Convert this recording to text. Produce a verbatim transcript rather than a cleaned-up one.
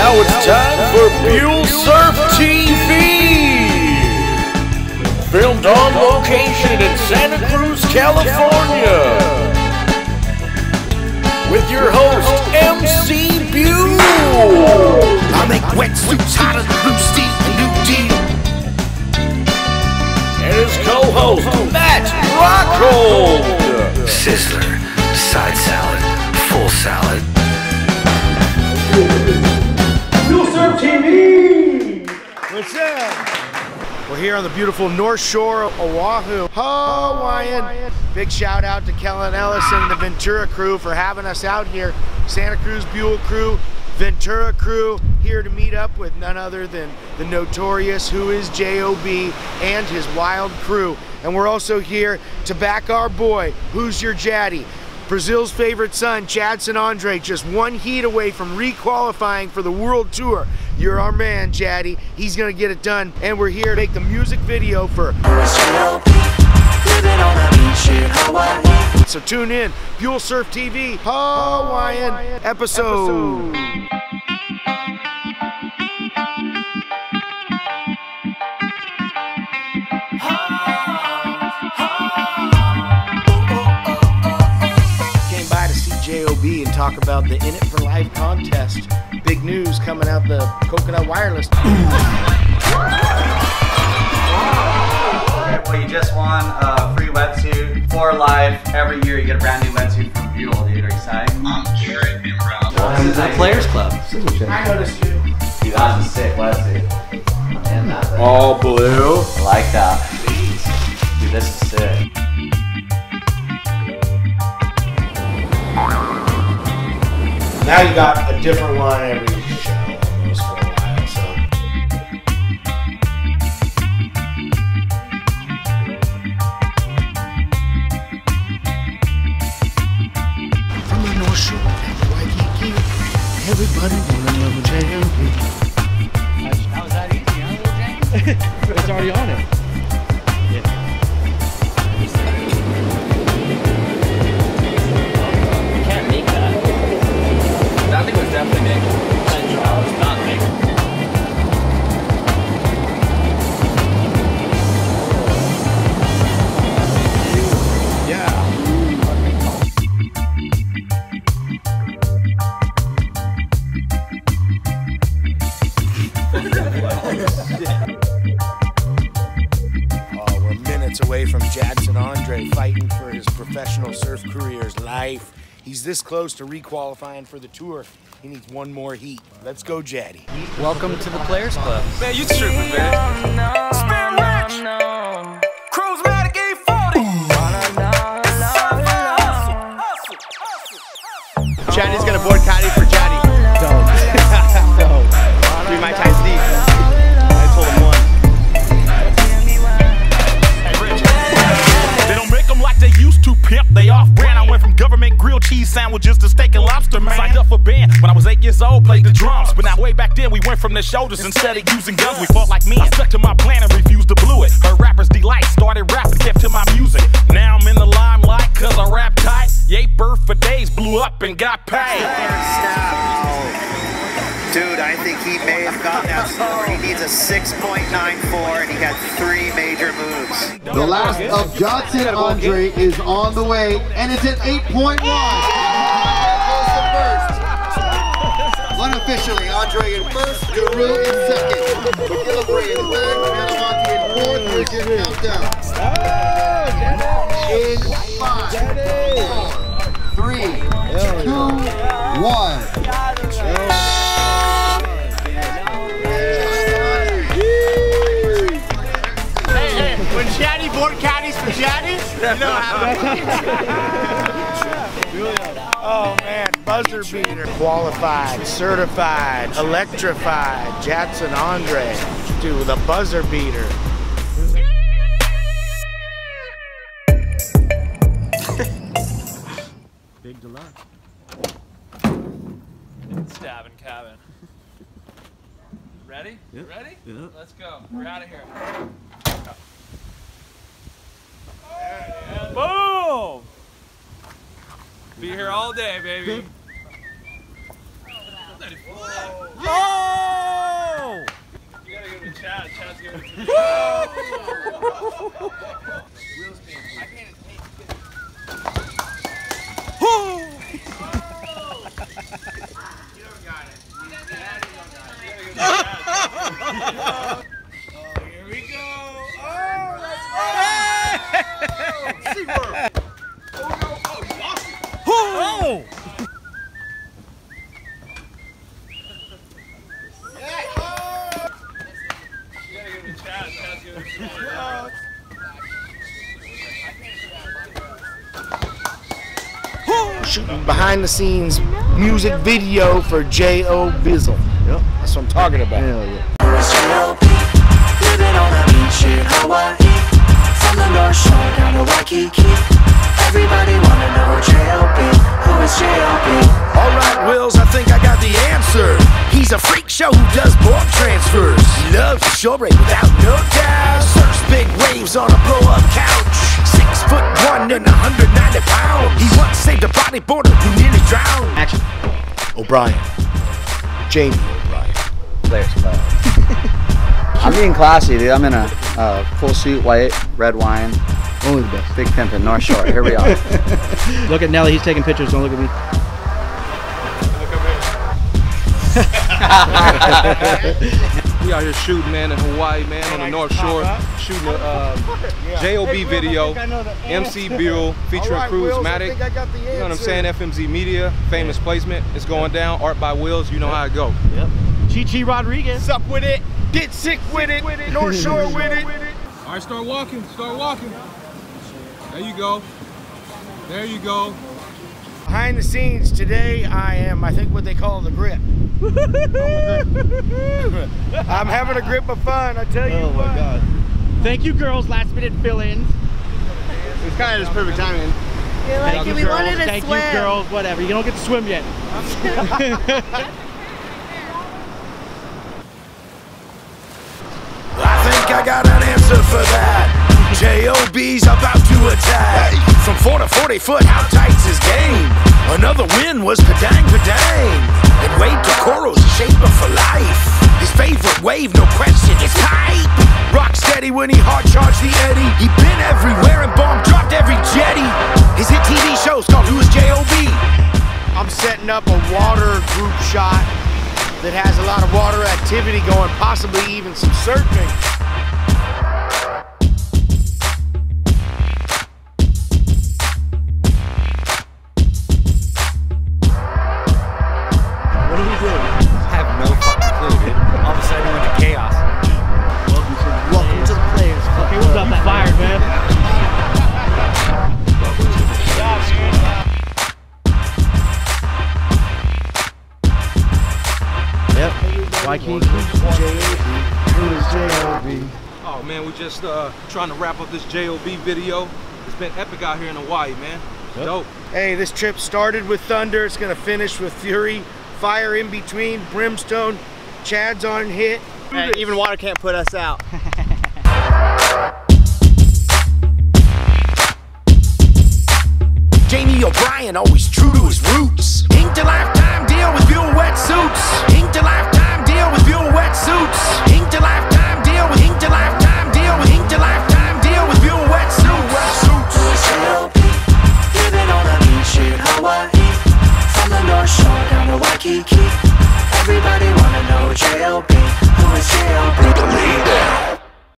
Now it's time for Buell Surf T V! Filmed on location in Santa Cruz, California! With your host, M C Buell! I make wetsuits hotter than blue steel, a new deal. And his co-host, Matt Rockhold! Sizzler, side salad, full salad. Buell Surf T V! What's up? We're here on the beautiful North Shore of Oahu, Hawaiian. Big shout out to Kellen Ellison and the Ventura crew for having us out here. Santa Cruz Buell crew, Ventura crew, here to meet up with none other than the notorious Who Is J O B and his wild crew. And we're also here to back our boy, Who's Your Jaddy? Brazil's favorite son, Jadson Andre, just one heat away from re-qualifying for the World Tour. You're our man, Jaddy. He's gonna get it done. And we're here to make the music video for So tune in, Buell Surf T V, Hawaiian episode. Came by to see J O B and talk about the In It for Life contest. Big news coming out the Coconut Wireless. Okay, well, you just won a free wetsuit for life. Every year you get a brand new wetsuit from Buell, dude. Are you excited? I'm Garrett and Brown. Welcome to the Players Club. I noticed you. You got a sick wetsuit. And that thing. All blue. I like that. Dude, this is sick. Now you got a different one every show almost for a while, so. From the North Shore at Waikiki, everybody wanna love a J O B. That was that easy, huh, little James? It's already on it. You can't make that. That thing was definitely big. That jaw was not big. Oh, we're minutes away from Jadson Andre fighting for his professional surf career's life. He's this close to re-qualifying for the tour. He needs one more heat. Let's go, Jaddy. Welcome to the Players Club. Man, you tripping, man. Spin rich. Cruisematic E forty. Jaddy's gonna board caddy for Jaddy. Don't. Don't. Three Mai Tais deep. I told him one. They don't make them like they used to, pimp. They off brand. I went from government grilled cheese sandwiches to steak and lobster, man. Signed up for band when I was eight years old, played the drums. But now way back then we went from the shoulders instead of using guns. We fought like men. I stuck to my plan and refused to blow it. Heard rappers delight, started rapping, kept to my music. Now I'm in the limelight cause I rap tight. Yay, birth for days, blew up and got paid. Dude, I think he may have gotten that score. He needs a six point nine four, and he got three major moves. The last of Jadson Andre is on the way, and it's at eight point one. Unofficially, Andre in first, Guru in second. McGillivray in third, Belamonte in fourth. Here's your countdown. In five, four, three, two, one. When Jaddy board caddies for Jaddy, you know how Oh man, buzzer beater. Qualified, certified, electrified, Jadson Andre to the buzzer beater. Big deluxe. Stabbing cabin. Ready? Yep. Ready? Yep. Let's go. We're out of here. Boom! Be here all day, baby. Oh! Oh! Shooting behind the scenes music video for J O Bizzle. Yep. That's what I'm talking about. Hell yeah. Living on a beach in Hawaii, from the North Shore down to Waikiki. Everybody wanna know J O B. Who is J O B? Alright, Wills, I think I got the answer. He's a freak show who does board transfers. He loves to shore break without no doubt. Surfs big waves on a blow-up couch. Six foot one and one hundred ninety pounds. He once saved a bodyboarder who nearly drowned. Action. O'Brien. Jamie O'Brien. Players Club. I'm being classy, dude. I'm in a uh, full suit, white, red wine. Only the best. Big pimpin', North Shore. Here we are. Look at Nelly. He's taking pictures. Don't look at me. We out here shooting, man, in Hawaii, man, on the North Shore, shooting a uh, J O B video, M C Buell, featuring Cruz Matic. You know what I'm saying? F M Z Media, famous placement. It's going down. Art by Wills. You know how it go. Yep. Chi-Chi Rodriguez. Sup with it? Get sick with it. North Shore with it. All right, start walking. Start walking. There you go. There you go. Behind the scenes today, I am, I think, what they call the grip. I'm having a grip of fun, I tell you Oh what. my God. Thank you, girls. Last minute fill-ins. It's kind of just perfect timing. You're like, Thank you, we girls. wanted to Thank swim. you, girls. Whatever. You don't get to swim yet. I think I got an answer for that. J O B's about to attack. From four to forty foot, how tight's his game? Another win was Padang Padang. And Wade Tokoro's a shaper for life. His favorite wave, no question, is tight. Rock steady when he hard charged the Eddie. He been everywhere and bomb dropped every jetty. His hit T V show's called Who is J O B? I'm setting up a water group shot that has a lot of water activity going, possibly even some surfing. What are we doing? I have no fucking clue, dude. All of a sudden, we went to chaos. Welcome to, welcome to the Players Club. Okay, we got that fired, man. Yep. Waikiki. Oh man, we just uh, trying to wrap up this J O B video. It's been epic out here in Hawaii, man. Yep. Dope. Hey, this trip started with thunder. It's gonna finish with fury, fire in between, brimstone. Chad's on hit. Hey, even water can't put us out. Jamie O'Brien, always true to his roots. Inked a lifetime deal with Buell wetsuits. Inked a lifetime deal with Buell wetsuits. Inked a lifetime deal with Inked a lifetime deal with Inked a lifetime deal with Buell wetsuits. J O B, living on a beach in Hawaii, from the North Shore down to Waikiki. Everybody wanna know J O B.